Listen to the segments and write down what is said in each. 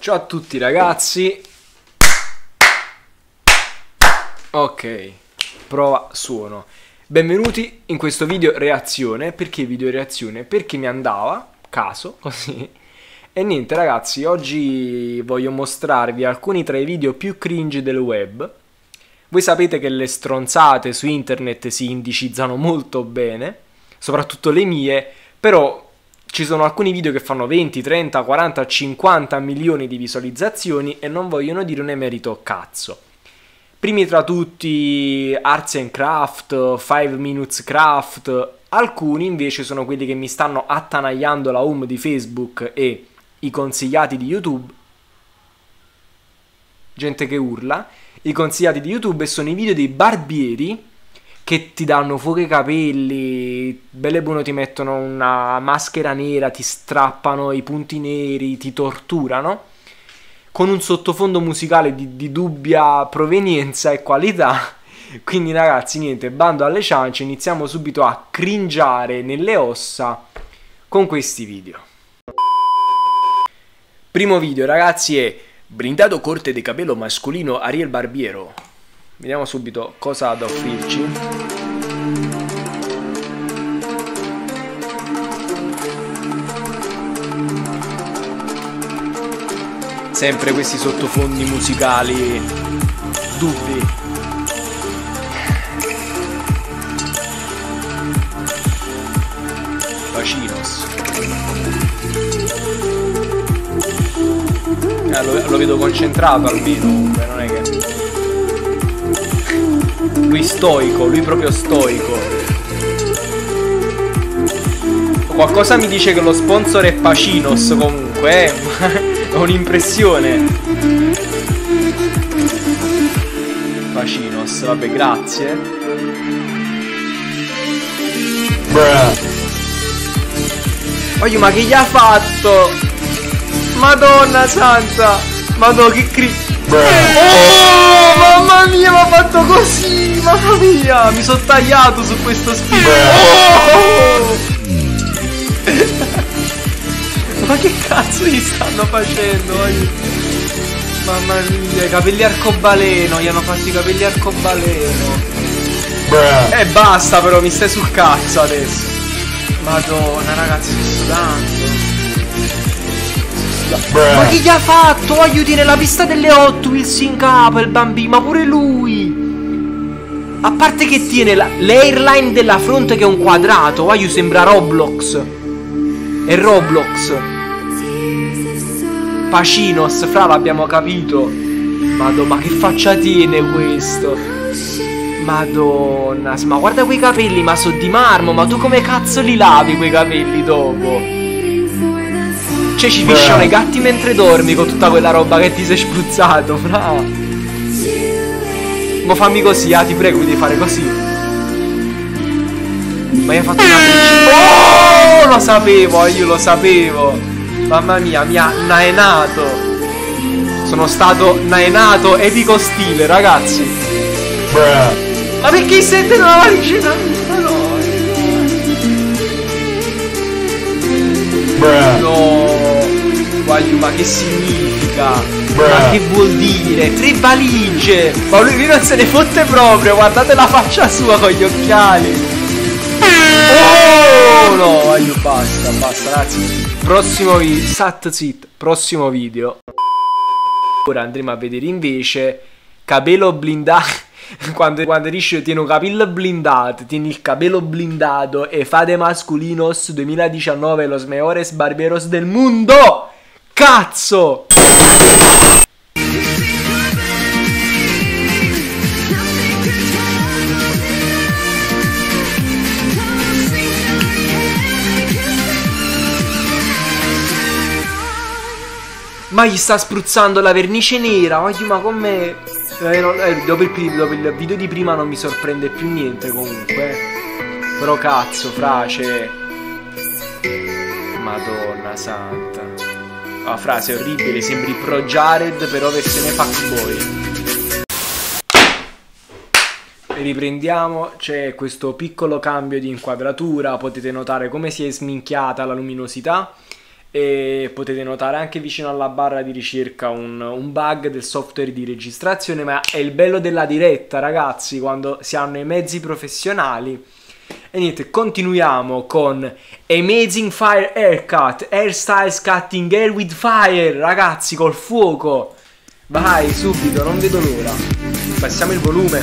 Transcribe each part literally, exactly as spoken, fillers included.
Ciao a tutti ragazzi. Ok, prova suono. Benvenuti in questo video reazione. Perché video reazione? Perché mi andava, caso, così. E niente ragazzi, oggi voglio mostrarvi alcuni tra i video più cringe del web. Voi sapete che le stronzate su internet si indicizzano molto bene, soprattutto le mie, però ci sono alcuni video che fanno venti, trenta, quaranta, cinquanta milioni di visualizzazioni e non vogliono dire un emerito cazzo. Primi tra tutti Arts and Craft, five minutes craft, alcuni invece sono quelli che mi stanno attanagliando la home di Facebook e i consigliati di YouTube. Gente che urla. I consigliati di YouTube sono i video dei barbieri che ti danno fuoco ai capelli, belle buono, ti mettono una maschera nera, ti strappano i punti neri, ti torturano, con un sottofondo musicale di, di dubbia provenienza e qualità. Quindi ragazzi, niente, bando alle ciance, iniziamo subito a cringiare nelle ossa con questi video. Primo video ragazzi è blindato corte di capello mascolino Ariel Barbiero. Vediamo subito cosa ha da offrirci. Sempre questi sottofondi musicali dubbi. Pacinos. Eh, lo, lo vedo concentrato almeno, comunque, non è che... Lui stoico, lui proprio stoico. Qualcosa mi dice che lo sponsor è Pacinos comunque, eh. Ho un'impressione. Pacinos, vabbè, grazie. Voglio, ma che gli ha fatto? Madonna santa! Madonna che cri... Oh, mamma mia, mi ha fatto così! Mamma mia, mi sono tagliato su questo spino. Oh! Ma che cazzo gli stanno facendo? Mamma mia, i capelli arcobaleno, gli hanno fatto i capelli arcobaleno. E eh, basta però, mi stai sul cazzo adesso. Madonna ragazzi, sto sudando. Ma chi gli ha fatto? Aiuti, nella pista delle Hot Wheels in capo il bambino, ma pure lui. A parte che tiene l'airline della fronte che è un quadrato, aiuto, sembra Roblox. È Roblox. Pacinos, fra, l'abbiamo capito. Madonna, ma che faccia tiene questo? Madonna, ma guarda quei capelli, ma sono di marmo, ma tu come cazzo li lavi quei capelli dopo? Cioè ci fisciano i gatti mentre dormi con tutta quella roba che ti sei spruzzato, fra. Ma fammi così, ah, ti prego, mi devi fare così. Ma hai fatto una principio. Oh, lo sapevo, io lo sapevo. Mamma mia, mi ha naenato. Sono stato naenato epico stile, ragazzi. Ma perché sente una valigina? No. Guaglio, ma che significa? Bruh. Ma che vuol dire? Tre valigie! Ma lui, lui non se ne fotte proprio, guardate la faccia sua con gli occhiali. Oh no, guaglio, basta, basta ragazzi. Prossimo video, sat zit, prossimo video. Ora andremo a vedere invece capello blindato. Quando, quando dici tieni un capello blindato, tieni il capello blindato e fate masculinos duemiladiciannove los mejores barberos del mundo! Cazzo! Ma gli sta spruzzando la vernice nera, oddio, ma come... Eh, no, eh, dopo, il, dopo il video di prima non mi sorprende più niente comunque. Però cazzo, frace. Madonna santa. La frase è orribile, sembri Pro Jared però versione fuckboy. Riprendiamo, c'è questo piccolo cambio di inquadratura, potete notare come si è sminchiata la luminosità. e potete notare anche vicino alla barra di ricerca un, un bug del software di registrazione, ma è il bello della diretta, ragazzi, quando si hanno i mezzi professionali. E niente, continuiamo con Amazing Fire Haircut, Hairstyles Cutting Hair with Fire, ragazzi, col fuoco. Vai, subito, non vedo l'ora. Passiamo il volume.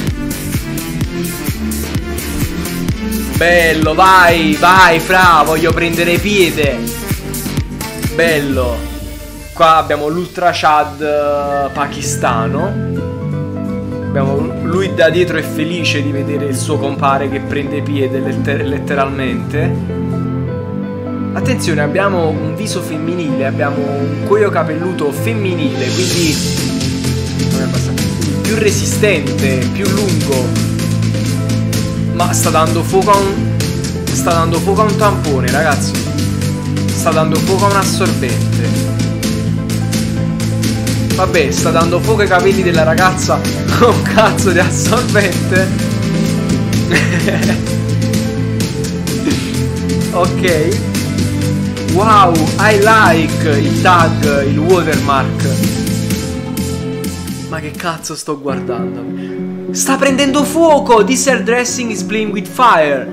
Bello, vai, vai, fra, voglio prendere piede. Bello. Qua abbiamo l'Ultra Chad uh, pakistano. Abbiamo, lui da dietro è felice di vedere il suo compare che prende piede letter letteralmente. Attenzione, abbiamo un viso femminile, abbiamo un cuoio capelluto femminile, quindi più resistente, più lungo. Ma sta dando fuoco a un... sta dando fuoco a un tampone, ragazzi. Sta dando fuoco a un assorbente. Vabbè, sta dando fuoco ai capelli della ragazza con un cazzo di assorbente. Ok. Wow, I like il tag, il watermark. Ma che cazzo sto guardando? Sta prendendo fuoco! This hairdressing is playing with fire.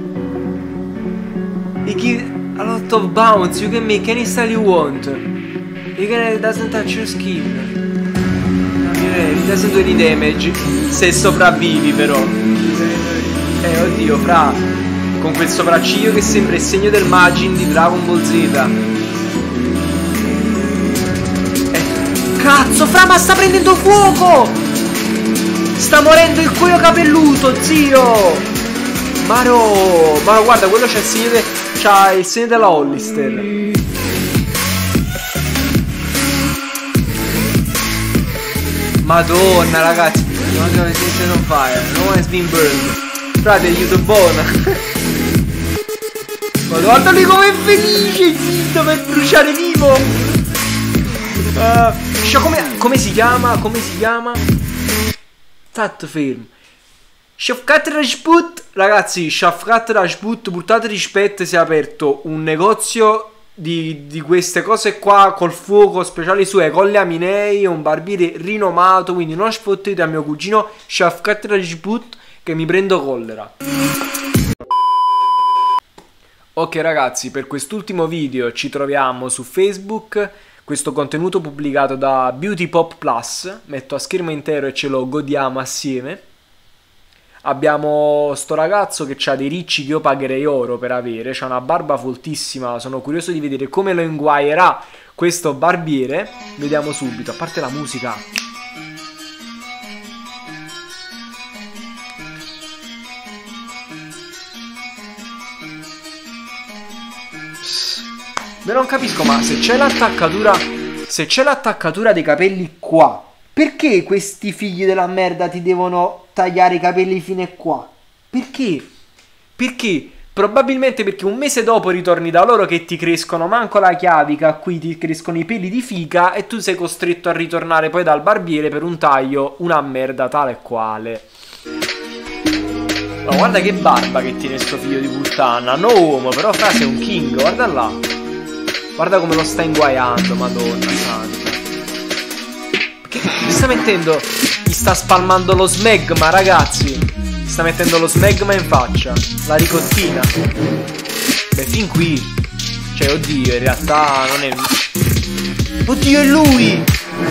It gives a lot of bounce. You can make any style you want. You can, it doesn't touch your skin. It doesn't do any damage. Se sopravvivi però. Eh oddio, fra. Con quel sopracciglio che sembra il segno del Majin di Dragon Ball Z. Eh, cazzo, fra, ma sta prendendo fuoco! Sta morendo il cuoio capelluto, zio! Ma no! Ma guarda, quello c'ha il segno de... c'ha il segno della Hollister. Madonna, ragazzi, non so se siete on fire, no one has been burned. Frate, aiuto buono. Guarda lì com'è felice, zitto, per bruciare vivo. uh, come, come si chiama? Come si chiama? Stat fermo. Shavkat Rajput. Ragazzi, Shavkat Rajput, portate rispetto, si è aperto un negozio Di, di queste cose qua col fuoco speciali su Colle Aminei, un barbiere rinomato, quindi non sfottete a mio cugino Shavkat Rajput che mi prendo collera. Ok ragazzi, per quest'ultimo video ci troviamo su Facebook, questo contenuto pubblicato da Beauty Pop Plus, metto a schermo intero e ce lo godiamo assieme. Abbiamo sto ragazzo che ha dei ricci che io pagherei oro per avere, c'ha una barba foltissima, sono curioso di vedere come lo inguaierà questo barbiere. Vediamo subito, a parte la musica. Beh, non capisco, ma se c'è l'attaccatura, se c'è l'attaccatura dei capelli qua, perché questi figli della merda ti devono tagliare i capelli fino a qua? Perché? Perché? Probabilmente perché un mese dopo ritorni da loro che ti crescono manco la chiavica, qui ti crescono i peli di fica e tu sei costretto a ritornare poi dal barbiere per un taglio, una merda tale e quale. Ma guarda che barba che tiene sto figlio di puttana, no uomo, però fra sei un king, guarda là. Guarda come lo sta inguaiando, madonna santa. Che mi sta mettendo? Gli sta spalmando lo smegma, ragazzi. Gli sta mettendo lo smegma in faccia. La ricottina. Beh, fin qui. Cioè, oddio, in realtà non è... Oddio, è lui!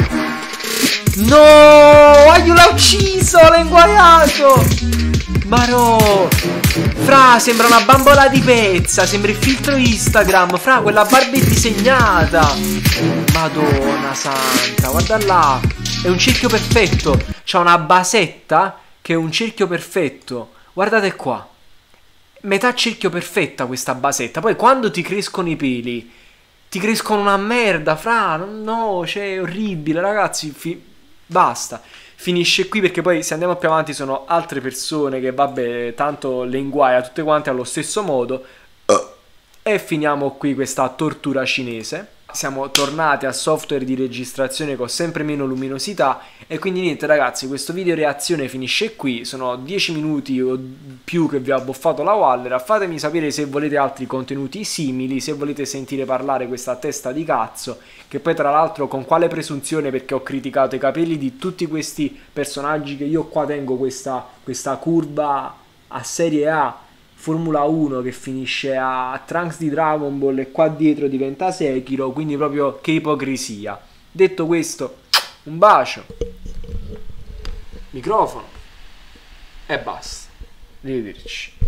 No! Aiuto, l'ha ucciso! L'ha inguaiato! Ma no! Fra, sembra una bambola di pezza. Sembra il filtro Instagram. Fra, quella barba è disegnata. Madonna santa, guarda là. È un cerchio perfetto. C'ha una basetta che è un cerchio perfetto. Guardate qua. Metà cerchio perfetta questa basetta. Poi quando ti crescono i peli, ti crescono una merda, fra. No, cioè, è orribile, ragazzi. Fi basta. Finisce qui perché poi se andiamo più avanti sono altre persone che, vabbè, tanto le inguaia tutte quante allo stesso modo. E finiamo qui questa tortura cinese. siamo tornati al software di registrazione con sempre meno luminosità e quindi niente ragazzi, questo video reazione finisce qui, sono dieci minuti o più che vi ho abboffato la Wallera. Fatemi sapere se volete altri contenuti simili, se volete sentire parlare questa testa di cazzo, che poi tra l'altro con quale presunzione, perché ho criticato i capelli di tutti questi personaggi che io qua tengo questa, questa curva a serie A Formula uno che finisce a Trunks di Dragon Ball e qua dietro diventa Sekiro, quindi proprio che ipocrisia. Detto questo, un bacio, microfono e basta. Arrivederci.